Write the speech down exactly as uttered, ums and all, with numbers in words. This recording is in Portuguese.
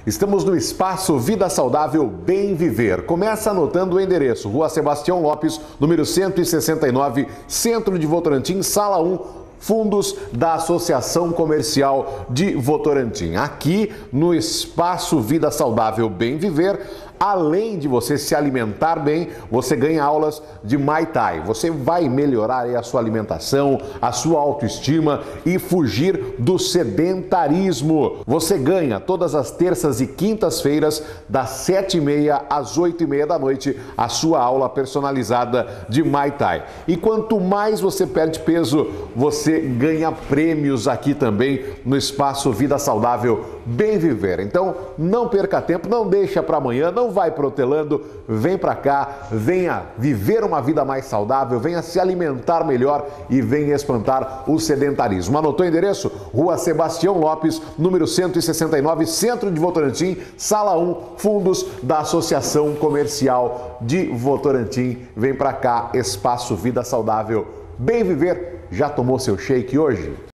Estamos no Espaço Vida Saudável Bem Viver. Começa anotando o endereço: Rua Sebastião Lopes, número cento e sessenta e nove, Centro de Votorantim, Sala um, fundos da Associação Comercial de Votorantim. Aqui no Espaço Vida Saudável Bem Viver, além de você se alimentar bem, você ganha aulas de Muay Thai. Você vai melhorar aí a sua alimentação, a sua autoestima e fugir do sedentarismo. Você ganha todas as terças e quintas-feiras, das sete e meia às oito e meia da noite, a sua aula personalizada de Muay Thai. E quanto mais você perde peso, você ganha prêmios aqui também no Espaço Vida Saudável Bem Viver. Então, não perca tempo, não deixa para amanhã, não vai protelando, vem para cá, venha viver uma vida mais saudável, venha se alimentar melhor e venha espantar o sedentarismo. Anotou o endereço? Rua Sebastião Lopes, número cento e sessenta e nove, Centro de Votorantim, Sala um, fundos da Associação Comercial de Votorantim. Vem para cá, Espaço Vida Saudável Bem Viver. Já tomou seu shake hoje?